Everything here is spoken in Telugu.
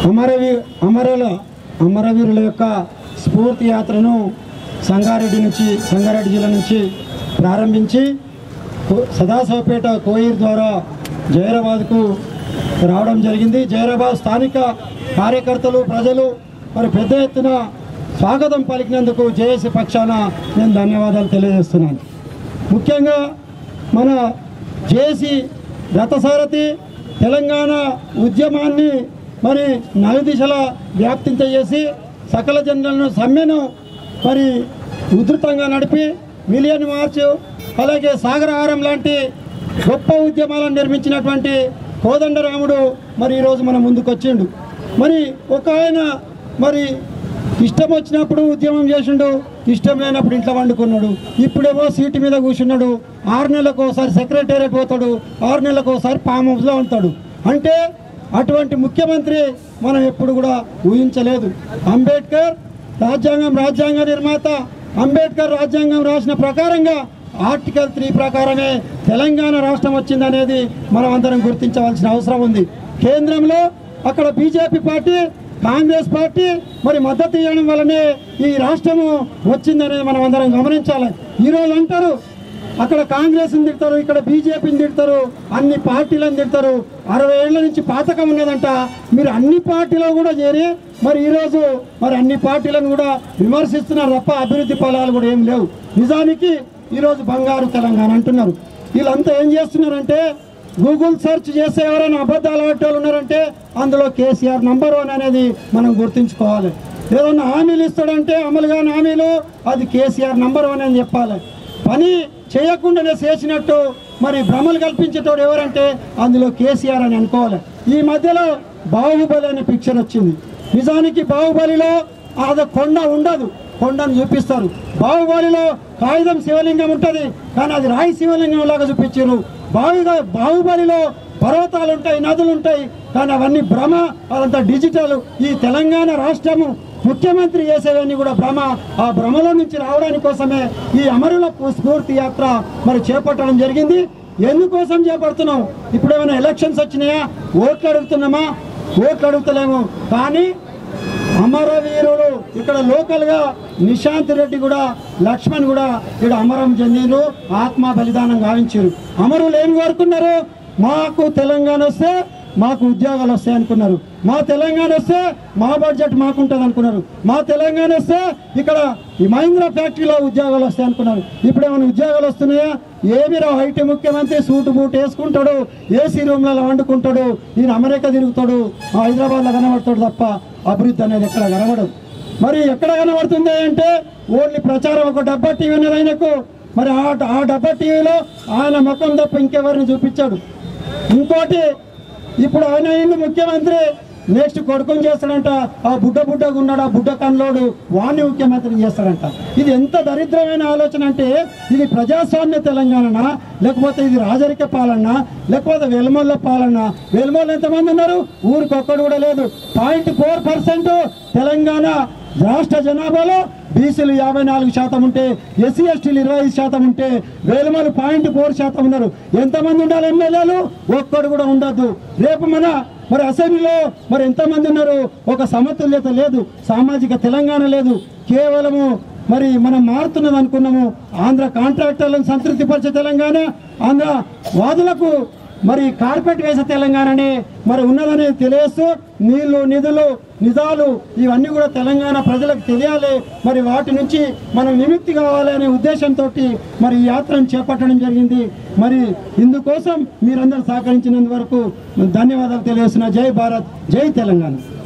అమరవీరుల యొక్క స్ఫూర్తి యాత్రను సంగారెడ్డి జిల్లా నుంచి ప్రారంభించి సదాశివపేట కోయిర్ ద్వారా జహీరాబాద్కు రావడం జరిగింది. జహీరాబాద్ స్థానిక కార్యకర్తలు ప్రజలు మరి పెద్ద ఎత్తున స్వాగతం పలికినందుకు జేఏసీ పక్షాన నేను ధన్యవాదాలు తెలియజేస్తున్నాను. ముఖ్యంగా మన జేఏసీ రథసారథి తెలంగాణ ఉద్యమాన్ని మరి నలుదిశల వ్యాప్తించేసి సకల జనులను సమ్మెను మరి ఉధృతంగా నడిపి మిలియన్ మార్చ్ అలాగే సాగరహారం లాంటి గొప్ప ఉద్యమాలను నిర్మించినటువంటి కోదండరాముడు మరి ఈరోజు మన ముందుకు వచ్చిండు. మరి ఒక ఆయన మరి ఇష్టం వచ్చినప్పుడు ఉద్యమం చేసిండు, ఇష్టం లేనప్పుడు ఇంట్లో వండుకున్నాడు. ఇప్పుడేమో సీటు మీద కూర్చున్నాడు. 6 నెలలకు ఒకసారి సెక్రటేరియట్ పోతాడు, 6 నెలలకు ఒకసారి ఫామ్ హౌస్లో ఉంటాడు. అంటే అటువంటి ముఖ్యమంత్రి మనం ఎప్పుడు కూడా ఊహించలేదు. అంబేద్కర్ రాజ్యాంగ నిర్మాత అంబేద్కర్ రాజ్యాంగం రాసిన ప్రకారంగా ఆర్టికల్ 3 ప్రకారమే తెలంగాణ రాష్ట్రం వచ్చిందనేది మనం అందరం గుర్తించవలసిన అవసరం ఉంది. కేంద్రంలో అక్కడ బీజేపీ పార్టీ కాంగ్రెస్ పార్టీ మరి మద్దతు ఇవ్వడం వల్లనే ఈ రాష్ట్రము వచ్చిందనేది మనం అందరం గమనించాలి. ఈరోజు అంటారు అక్కడ కాంగ్రెస్ని తిడతారు, ఇక్కడ బీజేపీని తిడతారు, అన్ని పార్టీలను తిడతారు. 60 ఏళ్ల నుంచి పాతకం ఉన్నదంట. మీరు అన్ని పార్టీలో కూడా చేరి మరి ఈరోజు మరి అన్ని పార్టీలను కూడా విమర్శిస్తున్నారు తప్ప అభివృద్ధి ఫలాలు కూడా ఏం లేవు. నిజానికి ఈరోజు బంగారు తెలంగాణ అంటున్నారు. వీళ్ళంతా ఏం చేస్తున్నారంటే గూగుల్ సెర్చ్ చేస్తే ఎవరైనా అబద్ధాలు ఆడేవాళ్ళు ఉన్నారంటే అందులో కేసీఆర్ నంబర్ 1 అనేది మనం గుర్తుంచుకోవాలి. ఏదన్నా హామీలు ఇస్తాడంటే అమలు కాని హామీలు అది కేసీఆర్ నంబర్ 1 అని చెప్పాలి. పని చేయకుండానే చేసినట్టు మరి భ్రమలు కల్పించేటోడు ఎవరంటే అందులో కేసీఆర్ అని అనుకోవాలి. ఈ మధ్యలో బాహుబలి అనే పిక్చర్ వచ్చింది. నిజానికి బాహుబలిలో అది కొండ ఉండదు, కొండను చూపిస్తారు. బాహుబలిలో కాగితం శివలింగం ఉంటుంది, కానీ అది రాయి శివలింగం లాగా చూపించారు. బాహుబలిలో పర్వతాలు ఉంటాయి, నదులు ఉంటాయి, కానీ అవన్నీ భ్రమ, అదంతా డిజిటల్. ఈ తెలంగాణ రాష్ట్రము ముఖ్యమంత్రి చేసేవన్నీ కూడా భ్రమ. ఆ భ్రమలో నుంచి రావడానికి కోసమే ఈ అమరుల స్ఫూర్తి యాత్ర మరి చేపట్టడం జరిగింది. ఎందుకోసం చేపడుతున్నాం? ఇప్పుడు ఏమైనా ఎలక్షన్స్ వచ్చినాయా? ఓట్లు అడుగుతున్నామా? ఓట్లు అడుగుతలేము. కానీ అమరవీరులు ఇక్కడ లోకల్గా నిశాంత్ రెడ్డి కూడా లక్ష్మణ్ కూడా ఇక్కడ అమరం చెందిరు, ఆత్మ బలిదానం గావించారు. అమరులు ఏం కోరుకున్నారు? మాకు తెలంగాణ వస్తే మాకు ఉద్యోగాలు వస్తాయి అనుకున్నారు. మా తెలంగాణ వస్తే మా బడ్జెట్ మాకుంటుంది అనుకున్నారు. మా తెలంగాణ వస్తే ఇక్కడ ఈ మహీంద్రా ఫ్యాక్టరీలో ఉద్యోగాలు వస్తాయి అనుకున్నారు. ఇప్పుడు ఏమైనా ఉద్యోగాలు వస్తున్నాయా? ఏమి రావు. ఐటీ ముఖ్యమంత్రి సూటు బూట్ వేసుకుంటాడు, ఏసీ రూమ్లలో వండుకుంటాడు, ఈయన అమెరికా తిరుగుతాడు, హైదరాబాద్లో కనబడతాడు తప్ప అభివృద్ధి అనేది ఎక్కడ కనబడదు. మరి ఎక్కడ కనబడుతుంది అంటే ఓన్లీ ప్రచారం. ఒక డబ్బా టీవీ ఉన్నది ఆయనకు. మరి ఆ డబ్బా టీవీలో ఆయన ముఖం తప్ప ఇంకెవరిని చూపించాడు. ఇంకోటి ఇప్పుడు ఆయన ఇల్లు ముఖ్యమంత్రి, నెక్స్ట్ కొడుకుని చేస్తాడంట. ఆ బుడ్డగా ఉన్నాడు, ఆ బుడ్డ కన్లోడు వాణ్ణి ముఖ్యమంత్రిని చేస్తాడంట. ఇది ఎంత దరిద్రమైన ఆలోచన అంటే ఇది ప్రజాస్వామ్య తెలంగాణ లేకపోతే ఇది రాజరిక పాలన లేకపోతే వెలుమల్ల పాలన. వెలుమల్ల ఎంతమంది ఉన్నారు? ఊరికొక్కడు కూడా లేదు. 0.4% తెలంగాణ రాష్ట్ర జనాభాలో బీసీలు 54% ఉంటే, ఎస్సీ ఎస్టీలు 25% ఉంటే, వేలుమలు 0.4% ఉన్నారు. ఎంతమంది ఉండాలి ఎమ్మెల్యేలు? ఒక్కడు కూడా ఉండద్దు. రేపు మరి అసెంబ్లీలో మరి ఎంతమంది ఉన్నారు? ఒక సమతుల్యత లేదు, సామాజిక తెలంగాణ లేదు. కేవలము మరి మనం మారుతున్నది అనుకున్నాము. ఆంధ్ర కాంట్రాక్టర్లను సంతృప్తిపరిచే తెలంగాణ, ఆంధ్ర వాదులకు మరి కార్పెట్ వేసే తెలంగాణని మరి ఉన్నదని తెలియస్తూ నీళ్లు నిధులు నిజాలు ఇవన్నీ కూడా తెలంగాణ ప్రజలకు తెలియాలి. మరి వాటి నుంచి మనం విముక్తి కావాలి అనే ఉద్దేశంతో మరి ఈ యాత్రను చేపట్టడం జరిగింది. మరి ఇందుకోసం మీరందరూ సహకరించినందువరకు ధన్యవాదాలు తెలియజేస్తున్నా. జై భారత్, జై తెలంగాణ.